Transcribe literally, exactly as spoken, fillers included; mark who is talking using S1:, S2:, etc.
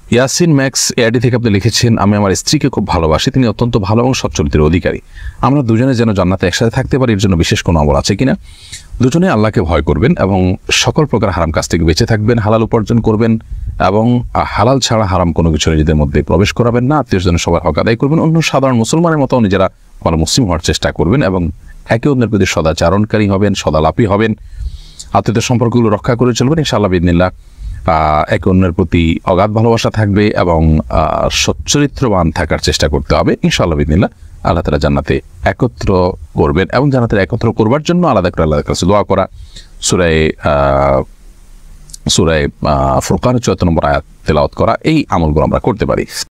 S1: Yasin max AID থেকে আপনি লিখেছেন, আমি আমার স্ত্রীকে খুব ভালোবাসি, তিনি অত্যন্ত ভালো এবং সচ্চরিত্রের অধিকারী। আমরা দুজনে যেন জান্নাতে একসাথে থাকতে পারি, এর জন্য বিশেষ কোনো আমল আছে কিনা? দুজনে আল্লাহকে ভয় করবেন এবং সকল প্রকার হারাম কাজ থেকে বেঁচে থাকবেন, হালাল উপার্জন করবেন এবং হালাল ছাড়া হারাম কোনো কিছু নিজেদের মধ্যে প্রবেশ করাবেন না, আত্মীয় স্বজন সবার হক আদায় করবেন, অন্য সাধারণ মুসলমানের মতো নিজেরা ভালো মুসলিম হওয়ার চেষ্টা করবেন এবং একে অন্যের প্রতি সদাচারণকারী হবেন, সদালাপী হবেন, আত্মীয়দের সম্পর্কগুলো রক্ষা করে চলবেন। ইনশাআল্লাহ বিইذনিল্লাহ একে অন্যের প্রতি অগাধ ভালোবাসা থাকবে এবং সচ্চরিত্রবান থাকার চেষ্টা করতে হবে। ইনশাআল্লাহ বিইذনিল্লাহ আল্লাহ তাআলা জান্নাতে একত্র করবেন এবং জান্নাতে একত্র করবার জন্য আলাদা করে আল্লাহর কাছে দোয়া করা, সূরা সূরা ফুরকানের চুয়াত্তর নম্বর আয়াত তেলাওয়াত করা, এই আমলগুলো আমরা করতে পারি।